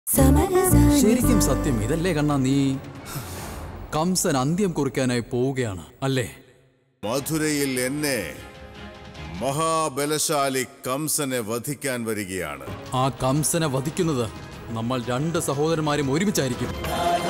ശരിക്കും സത്യം ഇതല്ലേ കണ്ണാ? നീ കംസൻ അന്ത്യം കുറിക്കാനായി പോവുകയാണ് അല്ലേ? മധുരയിൽ എന്നെ മഹാബലശാലി കംസനെ വധിക്കാൻ വരികയാണ്. ആ കംസനെ വധിക്കുന്നത് നമ്മൾ രണ്ട് സഹോദരന്മാരും ഒരുമിച്ചായിരിക്കും.